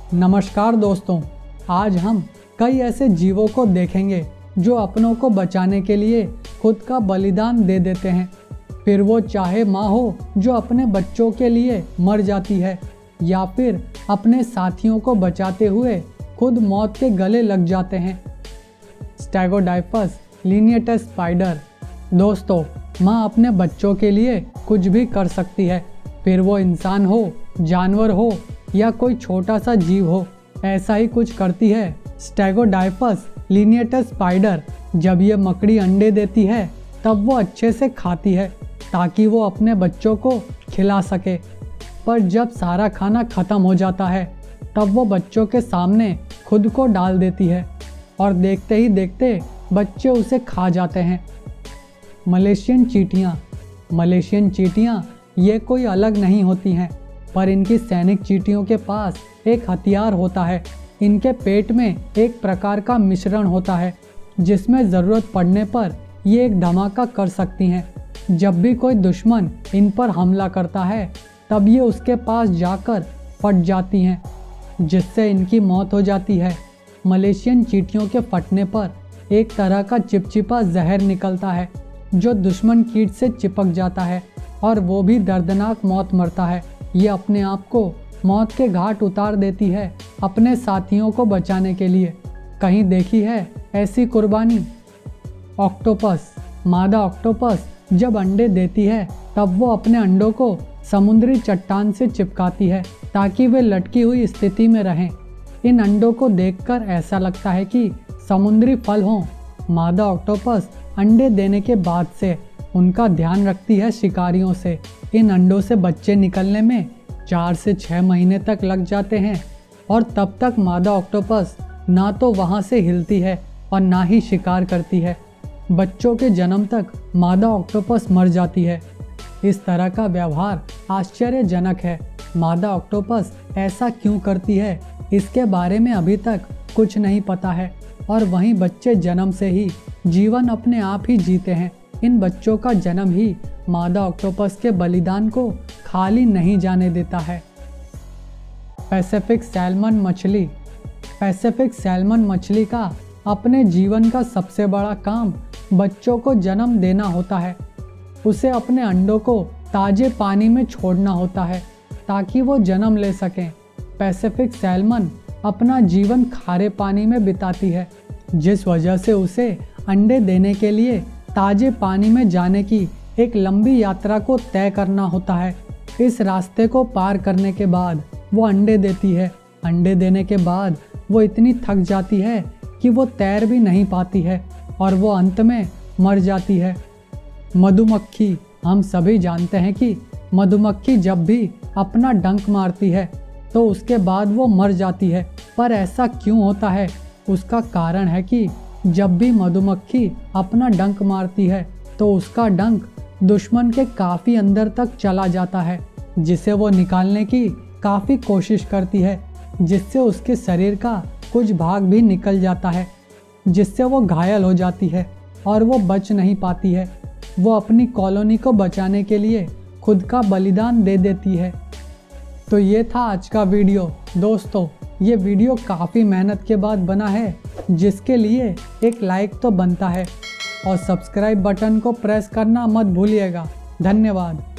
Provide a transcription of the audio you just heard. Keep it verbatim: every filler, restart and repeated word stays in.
नमस्कार दोस्तों, आज हम कई ऐसे जीवों को देखेंगे जो अपनों को बचाने के लिए खुद का बलिदान दे देते हैं। फिर वो चाहे माँ हो जो अपने बच्चों के लिए मर जाती है या फिर अपने साथियों को बचाते हुए खुद मौत के गले लग जाते हैं। Stegodyphus lineatus spider. दोस्तों, माँ अपने बच्चों के लिए कुछ भी कर सकती है, फिर वो इंसान हो, जानवर हो या कोई छोटा सा जीव हो, ऐसा ही कुछ करती है स्टेगोडाइपस लिनिएटस स्पाइडर। जब ये मकड़ी अंडे देती है तब वो अच्छे से खाती है ताकि वो अपने बच्चों को खिला सके, पर जब सारा खाना ख़त्म हो जाता है तब वो बच्चों के सामने खुद को डाल देती है और देखते ही देखते बच्चे उसे खा जाते हैं। मलेशियन चींटियाँ। मलेशियन चींटियाँ ये कोई अलग नहीं होती हैं, पर इनकी सैनिक चींटियों के पास एक हथियार होता है। इनके पेट में एक प्रकार का मिश्रण होता है जिसमें ज़रूरत पड़ने पर ये एक धमाका कर सकती हैं। जब भी कोई दुश्मन इन पर हमला करता है तब ये उसके पास जाकर फट जाती हैं, जिससे इनकी मौत हो जाती है। मलेशियन चींटियों के फटने पर एक तरह का चिपचिपा जहर निकलता है जो दुश्मन कीट से चिपक जाता है और वो भी दर्दनाक मौत मरता है। ये अपने आप को मौत के घाट उतार देती है अपने साथियों को बचाने के लिए। कहीं देखी है ऐसी कुर्बानी? ऑक्टोपस। मादा ऑक्टोपस जब अंडे देती है तब वो अपने अंडों को समुद्री चट्टान से चिपकाती है ताकि वे लटकी हुई स्थिति में रहें। इन अंडों को देखकर ऐसा लगता है कि समुद्री फल हों। मादा ऑक्टोपस अंडे देने के बाद से उनका ध्यान रखती है शिकारियों से। इन अंडों से बच्चे निकलने में चार से छः महीने तक लग जाते हैं और तब तक मादा ऑक्टोपस ना तो वहाँ से हिलती है और ना ही शिकार करती है। बच्चों के जन्म तक मादा ऑक्टोपस मर जाती है। इस तरह का व्यवहार आश्चर्यजनक है। मादा ऑक्टोपस ऐसा क्यों करती है इसके बारे में अभी तक कुछ नहीं पता है, और वहीं बच्चे जन्म से ही जीवन अपने आप ही जीते हैं। इन बच्चों का जन्म ही मादा ऑक्टोपस के बलिदान को खाली नहीं जाने देता है। पैसिफिक सैल्मन मछली। पैसिफिक सैल्मन मछली का अपने जीवन का सबसे बड़ा काम बच्चों को जन्म देना होता है। उसे अपने अंडों को ताजे पानी में छोड़ना होता है ताकि वो जन्म ले सकें। पैसिफिक सैल्मन अपना जीवन खारे पानी में बिताती है, जिस वजह से उसे अंडे देने के लिए ताजे पानी में जाने की एक लंबी यात्रा को तय करना होता है। इस रास्ते को पार करने के बाद वो अंडे देती है। अंडे देने के बाद वो इतनी थक जाती है कि वो तैर भी नहीं पाती है और वो अंत में मर जाती है। मधुमक्खी। हम सभी जानते हैं कि मधुमक्खी जब भी अपना डंक मारती है तो उसके बाद वो मर जाती है, पर ऐसा क्यों होता है? उसका कारण है कि जब भी मधुमक्खी अपना डंक मारती है तो उसका डंक दुश्मन के काफ़ी अंदर तक चला जाता है, जिसे वो निकालने की काफ़ी कोशिश करती है, जिससे उसके शरीर का कुछ भाग भी निकल जाता है, जिससे वो घायल हो जाती है और वो बच नहीं पाती है। वो अपनी कॉलोनी को बचाने के लिए खुद का बलिदान दे देती है। तो ये था आज का वीडियो। दोस्तों, ये वीडियो काफ़ी मेहनत के बाद बना है, जिसके लिए एक लाइक तो बनता है, और सब्सक्राइब बटन को प्रेस करना मत भूलिएगा। धन्यवाद।